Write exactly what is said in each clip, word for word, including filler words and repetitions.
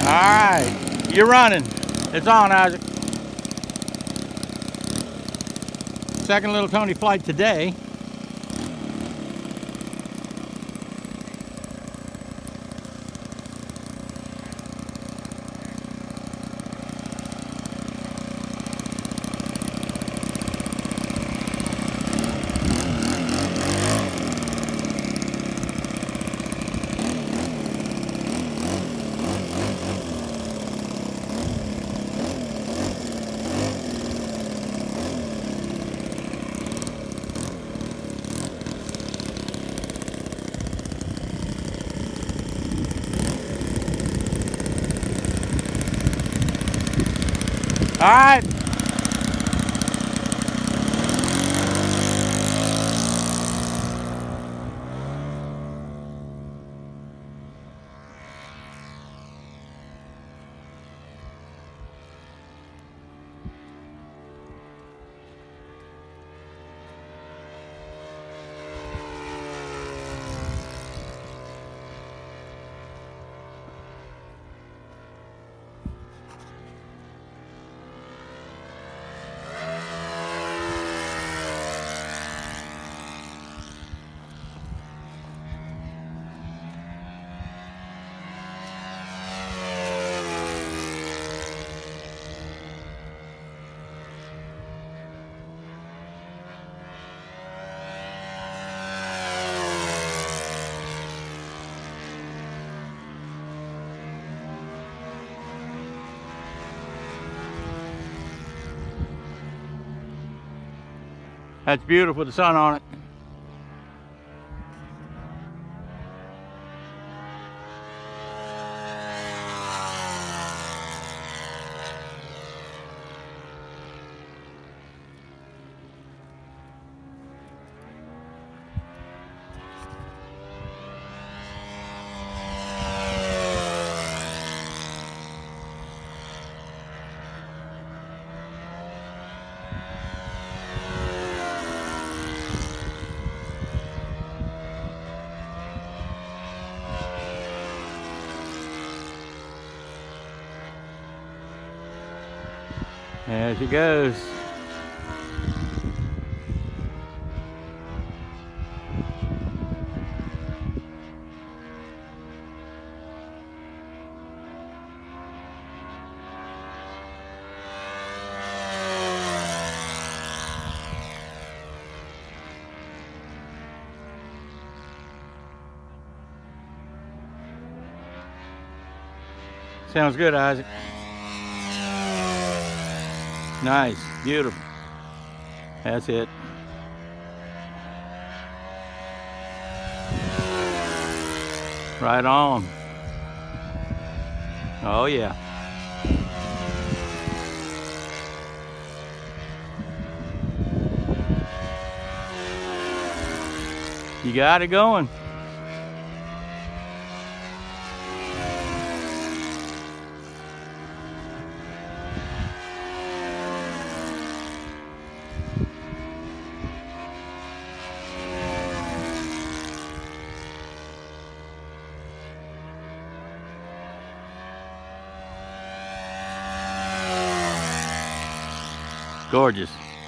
right, you're running. It's on, Isaac. Second Little Tony flight today. All right. That's beautiful with the sun on it. There she goes. Sounds good, Isaac. Nice, beautiful. That's it. Right on. Oh yeah. You got it going. Gorgeous.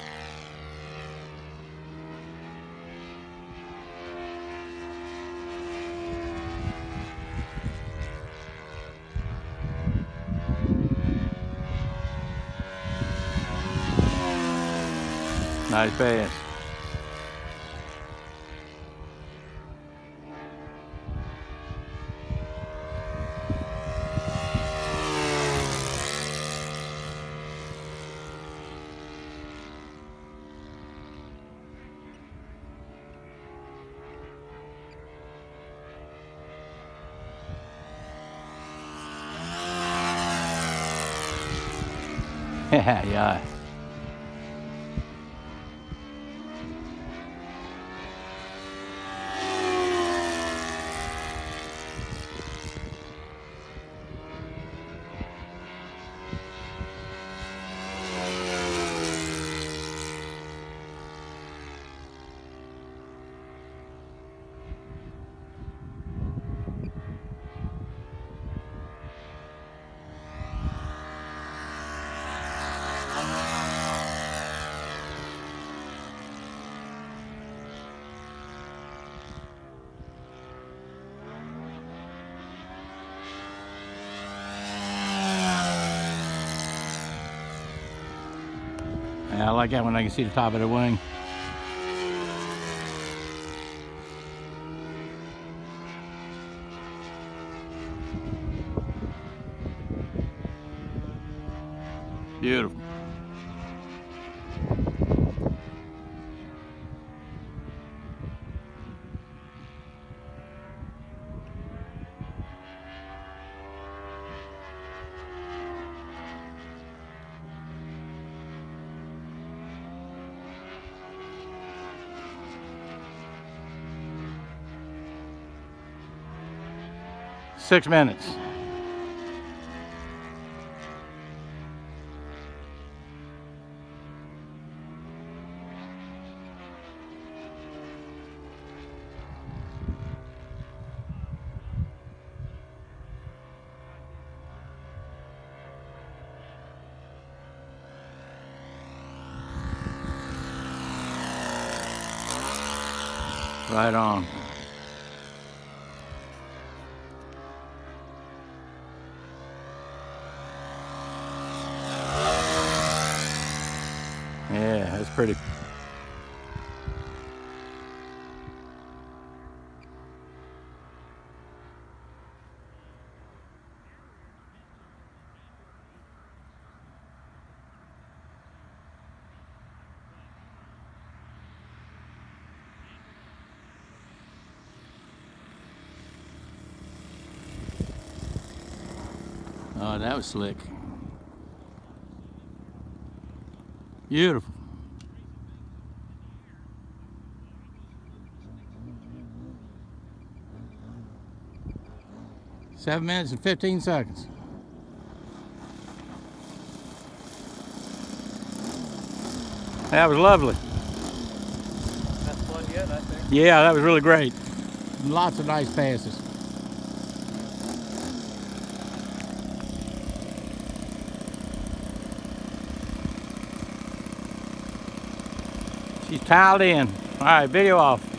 Nice pass. Yeah. Yeah, I like that when I can see the top of the wing. Beautiful. Six minutes. Right on. Yeah, that's pretty. Oh, that was slick. Beautiful. Seven minutes and fifteen seconds. That was lovely. Best one yet, I think. Yeah, that was really great. Lots of nice passes. She's tiled in. All right, video off.